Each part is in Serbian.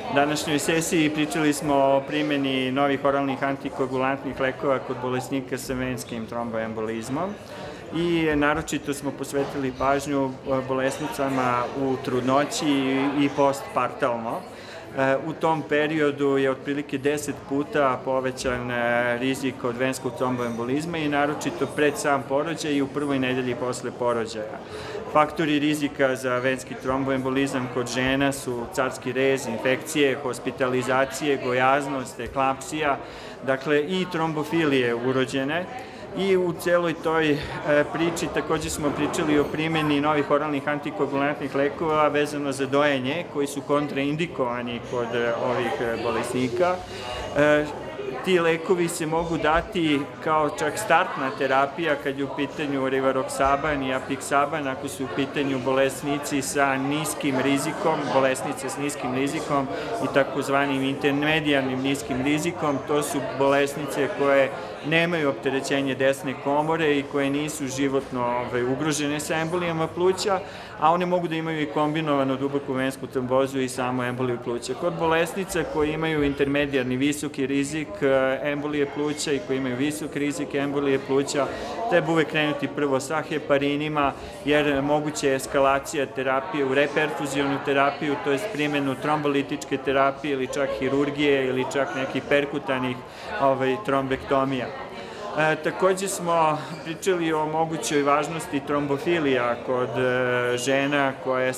današnjoj sesiji pričali smo o primjeni novih oralnih antikoagulantnih lekova kod bolesnika sa venskim tromboembolizmom i naročito smo posvetili pažnju bolesnicama u trudnoći i postpartalno. U tom periodu je otprilike 10 puta povećan rizik od venskog tromboembolizma i naročito pred sam porođaj i u prvoj nedelji posle porođaja. Faktori rizika za venski tromboembolizam kod žena su carski rez, infekcije, hospitalizacije, gojaznost, eklampsija, dakle i trombofilije urođene. I u celoj toj priči takođe smo pričali o primjeni novih oralnih antikoagulantnih lekova vezano za dojenje, koji su kontraindikovani kod ovih bolesnika. Ti lekovi se mogu dati kao čak startna terapija kad je u pitanju rivaroksaban i apiksaban, ako su u pitanju bolesnici sa niskim rizikom, bolesnice s niskim rizikom i takozvanim intermedijalnim niskim rizikom. To su bolesnice koje nemaju opterećenje desne komore i koje nisu životno ugrožene sa embolijama pluća, a one mogu da imaju i kombinovanu duboku vensku trombozu i samo emboliju pluća. Kod bolesnica koji imaju intermedijarni visoki rizik embolije pluća i koji imaju visok rizik embolije pluća, treba uvek krenuti prvo sa heparinima, jer moguća je eskalacija terapije u reperfuzionu terapiju, to je primjenu trombolitičke terapije ili čak hirurgije ili čak nekih perkutanih trombektomija. Takođe smo pričali o mogućoj važnosti trombofilija kod žena koje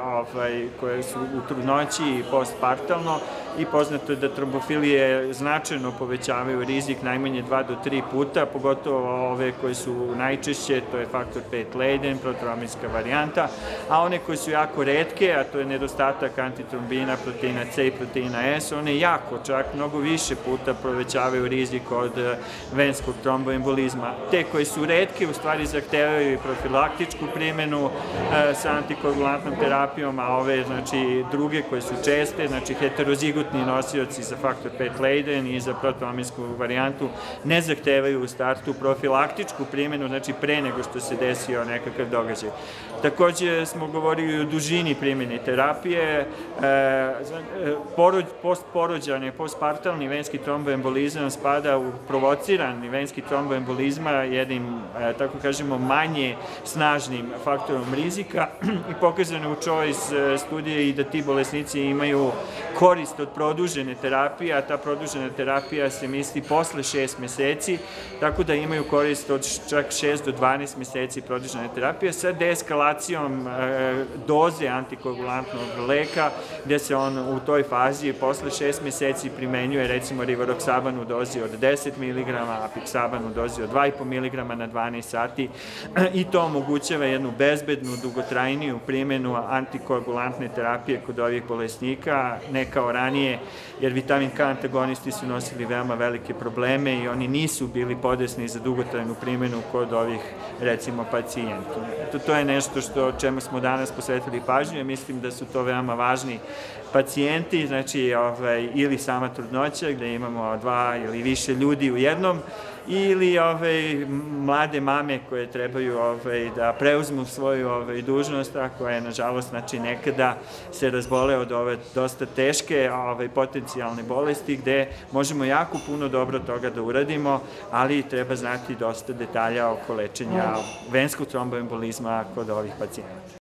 su u trudnoći i postpartalno i poznato je da trombofilije značajno povećavaju rizik najmanje 2 do 3 puta, pogotovo ove koje su najčešće, to je faktor 5 Leiden, protrombinska varijanta, a one koje su jako retke, a to je nedostatak antitrombina, proteina C i proteina S, one jako, čak mnogo više puta povećavaju rizik od venskog tromboembolizma. Te koje su retke u stvari zahtevaju i profilaktičku primjenu sa antikoagulantnom terapijom, a ove druge koje su česte, znači heterozigotni nosioci za faktor 5 Leiden i za protrombinskú varijantu ne zahtevaju u startu profilaktičku primjenu, znači pre nego što se desio nekakav događaj. Takođe smo govorili o dužini primjene terapije. Postporođajni, postpartalni venski tromboembolizam spada u provocirani venski tromboembolizma jednim, tako kažemo, manje snažnim faktorom rizika i pokazano u CHOICE studije i da ti bolesnici imaju korist od produžene terapije, a ta produžena terapija se misli posle 6 meseci, tako da imaju korist od čak 6 do 12 meseci produžene terapije sa deeskalacijom doze antikoagulantnog leka, gde se on u toj fazi posle 6 meseci primenjuje recimo rivaroksaban u dozi od 10 mg, apiksaban u dozi od 2,5 mg na 12 sati i to omogućava jednu bezbednu, dugotrajniju primjenu antikoagulantne terapije kod ovih bolesnika, ne kao ranije, jer vitamin K antagonisti su nosili veoma velike probleme i oni nisu bili podesni za dugotrajnu primjenu kod ovih, recimo, pacijenta. To je nešto čemu smo danas posvetili pažnju i mislim da su to veoma važni pacijenti, znači ili sama trudnoća gde imamo 2 ili više ljudi u jednom, ili mlade mame koje trebaju da preuzmu svoju dužnost, a koje, nažalost, nekada se razbole od ove dosta teške potencijalne bolesti, gde možemo jako puno dobro toga da uradimo, ali treba znati dosta detalja oko lečenja venskog tromboembolizma kod ovih pacijenata.